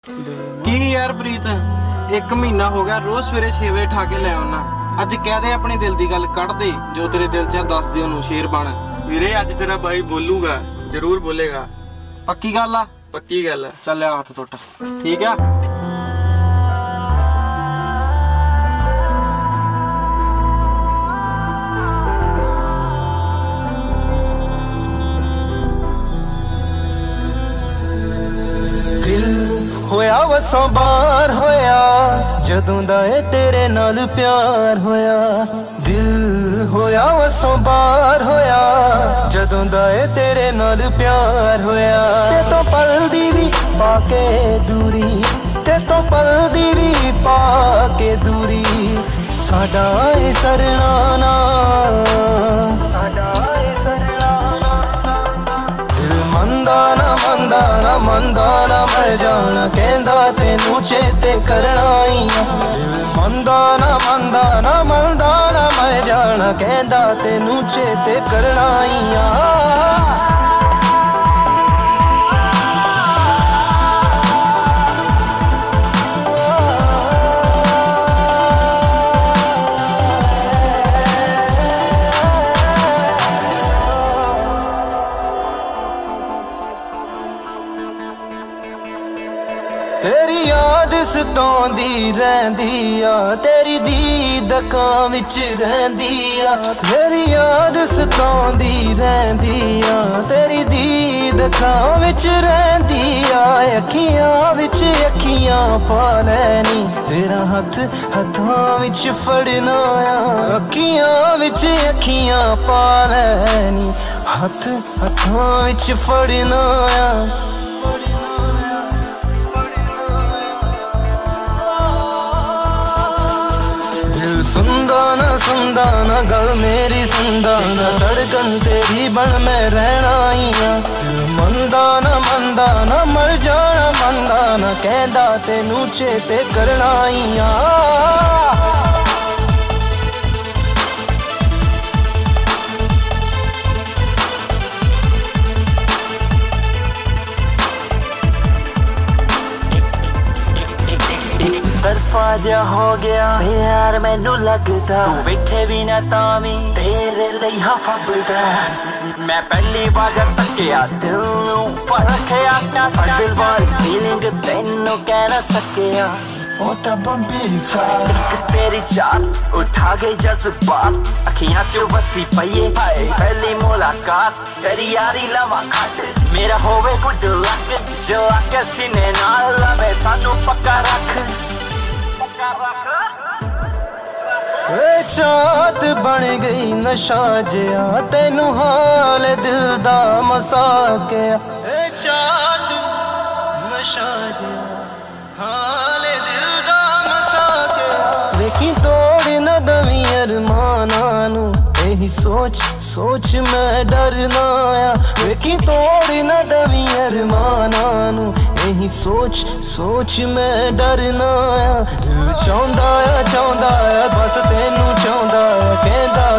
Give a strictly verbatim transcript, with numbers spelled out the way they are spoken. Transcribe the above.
की यार प्रीत एक महीना हो गया रोज सवेरे छे बजे ठा के लै आना। अज कह दे अपनी दिल की गल कढ़ दे जो तेरे दिल च दस दे ओनू शेर बन। वीरे अज तेरा भाई बोलूगा, जरूर बोलेगा। पक्की गल आ? पक्की गल है। चल हाथ टुट ठीक है। होया वसों बार होया जदों दा ए तेरे नाल प्यार होया। दिल होया वसों बार होया जदों दा ए तेरे नाल प्यार होया। ते तो पल दी भी पाके दूरी, ते तो पल दी भी पाके दूरी साडा ए सरना ना, साडा ए सरना दिल मंदा ना मंदा ना मंदा ना मर जाना कहंदा तेनू चेते करना ही आ। दिल मंदा ना मंदा ना मंदा ना मर जाना कहंदा तेनू चेते करना ही आ। तेरी याद सताउंदी रहिंदी आ, तेरी दीद अखां विच रहिंदी आ। तेरी याद सताउंदी रहिंदी आ, तेरी दीद अखां विच रहिंदी आ। अखियां विच अखियां पा लैनी तेरा हथ हथां विच फड़ना आ। अखियां विच अखियां पा लैनी हथ हथां विच फड़ना आ। सुनदा ना सुनदा ना गल मेरी सुनदा ना धड़कन तेरी बन में रहना ही आ। दिल मंदा ना मंदा ना मर जाना मंदा ना कहंदा तेनू चेते करना ही आ। तरफा जा हो गया यार मैनू लगदा तू बैठे भी ना तावी तेरे लिए हाँ फबदा। मैं पहली बार जब तकिया दिल नू पर रखिया दिल वाली फीलिंग तेनू कह ना सकिया। एक तेरी चाहत उठा गई जज्बात अखियां चो बसी पईए पहली मुलाकात तेरी यारी लवा घट मेरा होवे गुड लक जला के सीने नाल लवे सानू पक्का रख। चाहत बन गई नशा जिया तेनू हाल दिल दा मसाकिया। चाहत नशा जिया हाल दिल दा मसाकिया। देखी तोड़ न दवी अरमाना नू यही सोच सोच मैं डरना आ। देखी तोड़ न दवी अरमाना नू यही सोच सोच मैं डरना आ। दिल चाहुंदा आ चाहुंदा आ बस तेनू चाहुंदा आ कहंदा